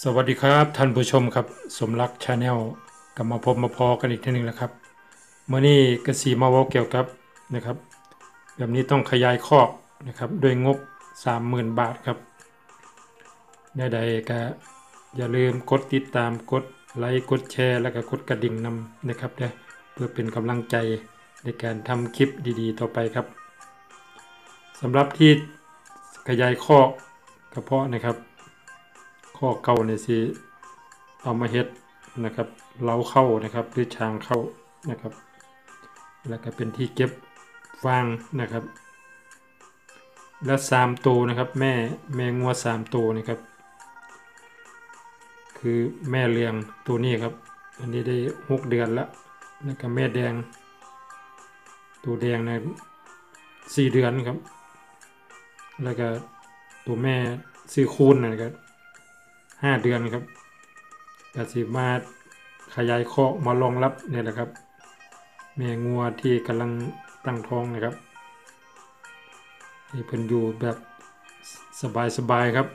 สวัสดีครับท่านผู้ชมครับสมรักชาแนลกลับมาพบมาพอกันอีกทีหนึ่งแล้วครับเมื่อนี้กสีมาเว้าเกี่ยวกับนะครับแบบนี้ต้องขยายคอกนะครับด้วยงบ 30,000 บาทครับใดๆก็อย่าลืมกดติดตามกดไลค์กดแชร์แล้วก็กดกระดิ่งนำนะครับเพื่อเป็นกำลังใจในการทำคลิปดีๆต่อไปครับสำหรับที่ขยายคอกกระเพาะนะครับข้อเก่าเนี่ยสิเอามาเฮ็ดนะครับเล้าเข้านะครับหรือชางเข้านะครับแล้วก็เป็นที่เก็บฟางนะครับและ3ตัวนะครับแม่งัว3ตัวนะครับคือแม่เลี้ยงตัวนี้ครับอันนี้ได้6เดือนแล้วแล้วก็แม่แดงตัวแดงนะ4เดือนครับแล้วก็ตัวแม่ซื้อคูนนะครับ5เดือนครับก็สิมาขยายคอกมารองรับเนี่ยแหละครับแม่งัวที่กำลังตั้งท้องนะครับให้เพิ่นอยู่แบบสบายๆครับ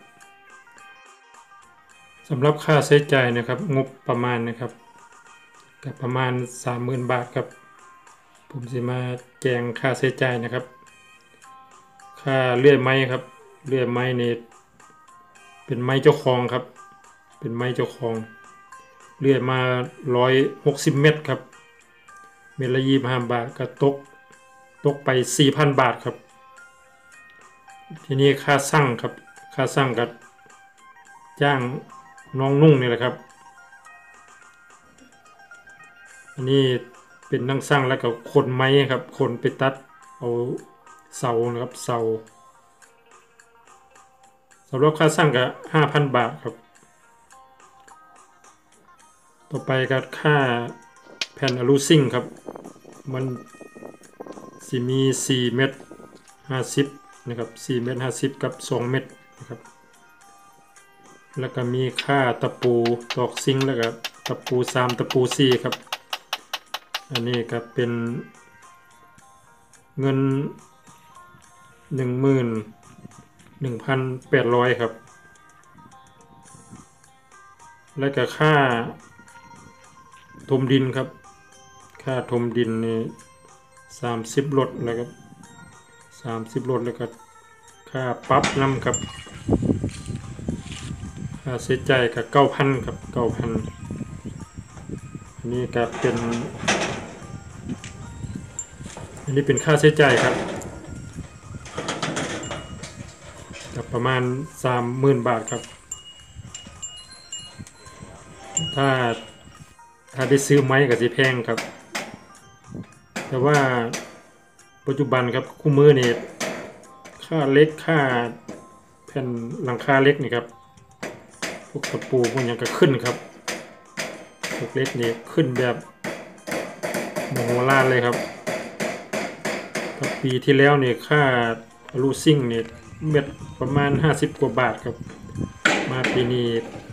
สำหรับค่าใช้จ่ายนะครับงบประมาณนะครับก็ประมาณ 30,000 บาทครับผมสิมาแจ้งค่าใช้จ่ายนะครับค่าเลื่อยไม้ครับเลื่อยไม้นี่เป็นไม้เจ้าของครับเป็นไม้เจ้าของเลื่อยมา160 เมตรครับเมตรละ25 บาทก็ตกไป 4,000 บาทครับทีนี้ค่าสั่งครับค่าสั่งกับจ้างน้องนุ่งนี่แหละครับอันนี้เป็นนั่งสั่งแล้วก็ขนไม้ครับขนไปตัดเอาเสานะครับเสาสำหรับค่าสั่งก็ 5,000 บาทครับต่อไปก็ค่าแผ่นอะลูซิ่งครับมันสิมี4เมตร50นะครับ4เมตร50กับ2เมตรนะครับแล้วก็มีค่าตะปูตอกซิงแล้วก็ตะปู3ตะปู4ครับอันนี้ก็เป็นเงิน 11,800 ครับแล้วก็ค่าถมดินครับค่าถมดินนี่30 รถแล้วครับ30 รถแล้วก็ค่าปรับน้ำครับค่าใช้จ่ายก็ 9,000 ครับ 9,000 อันนี้ก็เป็นค่าใช้จ่ายครับประมาณ 30,000 บาทครับถ้าได้ซื้อไม้ก็สิแพงครับแต่ว่าปัจจุบันครับคู่มือนี่ค่าเล็กค่าแผ่นหลังคาเล็กนี่ครับพวกตะปูพวกอย่างก็ขึ้นครับพวกเล็กนี่ขึ้นแบบโมโหลานเลยครับปีที่แล้วนี่ค่าอะลูซิ่งนี่เม็ดประมาณ50 กว่าบาทครับมาปีนี้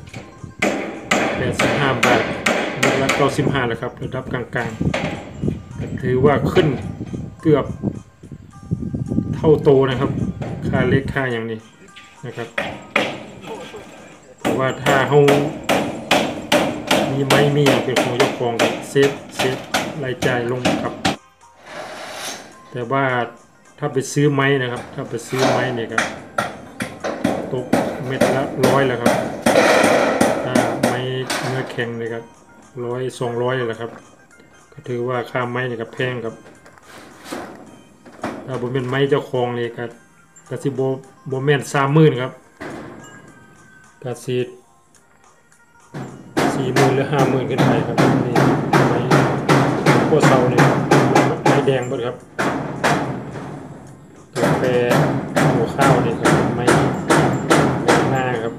85 บาทเม็ดละ95แล้วครับระดับกลางๆก็ถือว่าขึ้นเกือบเท่าโตนะครับค่าเล็กค่าอย่างนี้นะครับเพราะว่าถ้าเรามีไม้มีอย่างเป็นของเจ้าของก็เซฟรายจ่ายลงครับแต่ว่าถ้าไปซื้อไม้นะครับถ้าไปซื้อไม้เนี่ยครับตกเม็ดละ100แล้วครับถ้าไม้เนื้อแข็งเลยครับ100-200แหละครับก็ถือว่าค่าไม้เนี่ยก็แพงครับถ้าบ่เป็นไม้เจ้าของเลยก็สิบ่แม่น30,000ครับก็สิ40,000หรือ50,000ขึ้นไปครับนี่ไม้พวกเสาเนี่ยไม้แดงเบิดครับตัวแปรหัวข้าวนี่ก็เป็นไม้หน้าครับ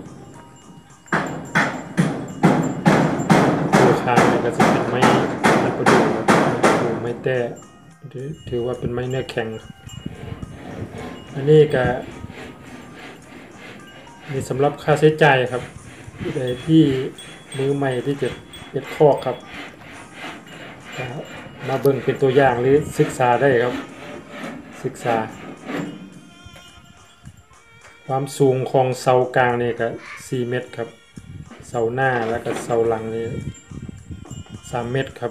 ตัวคางนี่ก็จะเป็นไม้ประดู่ครับไม้แต้ถือว่าเป็นไม้เนื้อแข็งอันนี้ก็มีสำหรับค่าใช้จ่ายครับที่มือใหม่ที่จะเฮ็ดคอกครับมาเบิ่งเป็นตัวอย่างหรือศึกษาได้ครับศึกษาความสูงของเสากลางนี่ก็4 เมตรครับเสาหน้าแล้วก็เสาหลังนี่3 เมตรครับ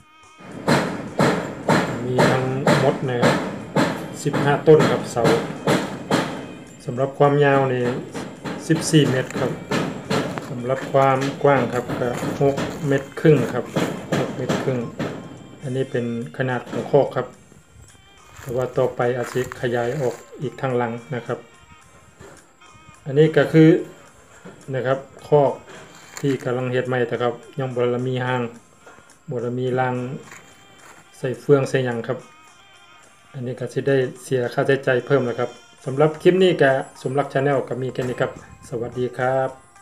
มีทั้งหมดนะครับ15 ต้นครับเสาสำหรับความยาวนี่14 เมตรครับสำหรับความกว้างครับก็6 เมตรครึ่งครับ6 เมตรครึ่งอันนี้เป็นขนาดของคอกครับแต่ว่าต่อไปอาจจะขยายออกอีกทางหลังนะครับอันนี้ก็คือนะครับคอกที่กำลังเฮ็ดใหม่แต่ครับยังบ่ได้มีห้างบ่ได้มีรางใส่เฟืองใส่หยังครับอันนี้ก็สิได้เสียค่าใช้จ่ายเพิ่มแล้วครับสำหรับคลิปนี้ก็สมรัก Channel ก็มีแค่นี้ครับสวัสดีครับ